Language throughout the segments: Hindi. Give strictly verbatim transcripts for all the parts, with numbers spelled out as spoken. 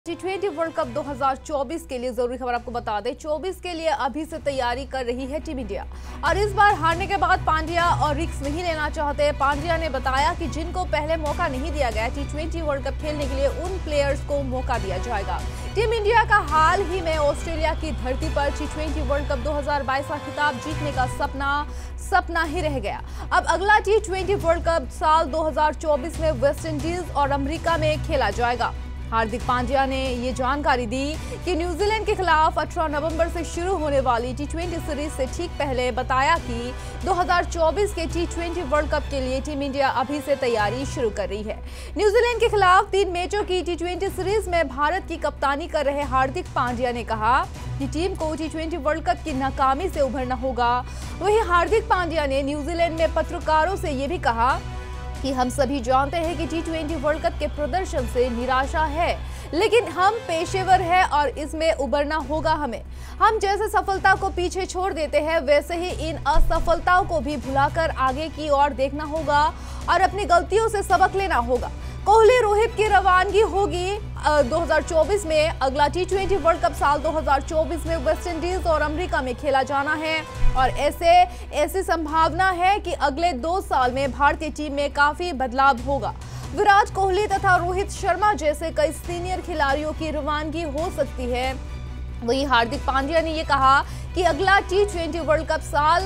टी ट्वेंटी वर्ल्ड कप दो हज़ार चौबीस के लिए जरूरी खबर आपको बता दें। चौबीस के लिए अभी से तैयारी कर रही है टीम इंडिया और इस बार हारने के बाद पांड्या और रिस्क नहीं लेना चाहते। पांड्या ने बताया कि जिनको पहले मौका नहीं दिया गया टी ट्वेंटी वर्ल्ड कप खेलने के लिए, उन प्लेयर्स को मौका दिया जाएगा। टीम इंडिया का हाल ही में ऑस्ट्रेलिया की धरती पर टी ट्वेंटी वर्ल्ड कप दो हज़ार बाईस का खिताब जीतने का सपना सपना ही रह गया। अब अगला टी ट्वेंटी वर्ल्ड कप साल दो हज़ार चौबीस में वेस्ट इंडीज और अमेरिका में खेला जाएगा। हार्दिक पांड्या ने ये जानकारी दी कि न्यूजीलैंड के खिलाफ अठारह नवंबर से शुरू होने वाली टी ट्वेंटी सीरीज से ठीक पहले बताया कि दो हज़ार चौबीस के टी ट्वेंटी वर्ल्ड कप के लिए टीम इंडिया अभी से तैयारी शुरू कर रही है। न्यूजीलैंड के खिलाफ तीन मैचों की टी ट्वेंटी सीरीज में भारत की कप्तानी कर रहे हार्दिक पांड्या ने कहा कि टीम को टी ट्वेंटी वर्ल्ड कप की नाकामी से उभरना होगा। वहीं हार्दिक पांड्या ने न्यूजीलैंड में पत्रकारों से ये भी कहा कि हम सभी जानते हैं कि टी ट्वेंटी वर्ल्ड कप के प्रदर्शन से निराशा है, लेकिन हम पेशेवर हैं और इसमें उबरना होगा हमें। हम जैसे सफलता को पीछे छोड़ देते हैं, वैसे ही इन असफलताओं को भी भुलाकर आगे की ओर देखना होगा और अपनी गलतियों से सबक लेना होगा। कोहली रोहित की रवानगी होगी दो हज़ार चौबीस में। अगला टी ट्वेंटी वर्ल्ड कप साल दो हज़ार चौबीस में वेस्ट इंडीज और अमेरिका में खेला जाना है और ऐसे ऐसी संभावना है कि अगले दो साल में भारतीय टीम में काफी बदलाव होगा। विराट कोहली तथा रोहित शर्मा जैसे कई सीनियर खिलाड़ियों की रवानगी हो सकती है। वहीं हार्दिक पांड्या ने ये कहा कि अगला टी ट्वेंटी वर्ल्ड कप साल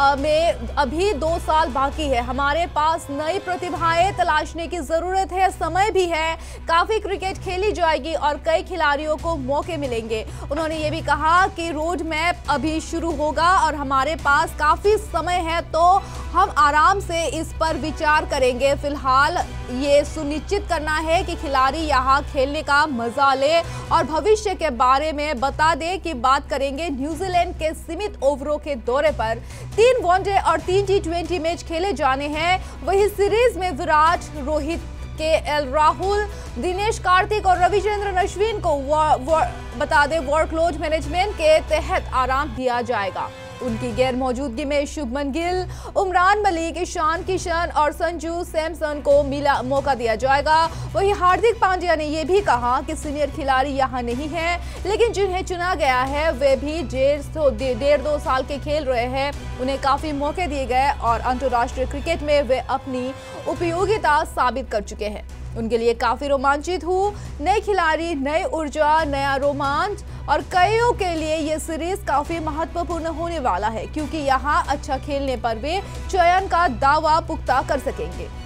में अभी दो साल बाकी है। हमारे पास नई प्रतिभाएं तलाशने की जरूरत है, समय भी है। काफी क्रिकेट खेली जाएगी और कई खिलाड़ियों को मौके मिलेंगे। उन्होंने ये भी कहा कि रोड मैप अभी शुरू होगा और हमारे पास काफी समय है, तो हम आराम से इस पर विचार करेंगे। फिलहाल ये सुनिश्चित करना है कि खिलाड़ी यहाँ खेलने का मजा ले और भविष्य के बारे में बता दे कि बात करेंगे न्यूजीलैंड के सीमित ओवरों के दौरे पर तीन वनडे और तीन टी ट्वेंटी मैच खेले जाने हैं। वही सीरीज में विराट, रोहित, के एल राहुल, दिनेश कार्तिक और रविचंद्रन अश्विन को बता दें वर्कलोड मैनेजमेंट के तहत आराम दिया जाएगा। उनकी गैर मौजूदगी में शुभमन गिल, उमरान मलिक, ईशान किशन और संजू सैमसन को मिला मौका दिया जाएगा। वहीं हार्दिक पांड्या ने यह भी कहा कि सीनियर खिलाड़ी यहां नहीं हैं, लेकिन जिन्हें चुना गया है वे भी डेढ़ डेढ़ दो साल के खेल रहे हैं। उन्हें काफी मौके दिए गए और अंतर्राष्ट्रीय क्रिकेट में वे अपनी उपयोगिता साबित कर चुके हैं। उनके लिए काफी रोमांचित हूँ। नए खिलाड़ी, नई ऊर्जा, नया रोमांच और कईयों के लिए ये सीरीज काफी महत्वपूर्ण होने वाला है, क्योंकि यहाँ अच्छा खेलने पर वे चयन का दावा पुख्ता कर सकेंगे।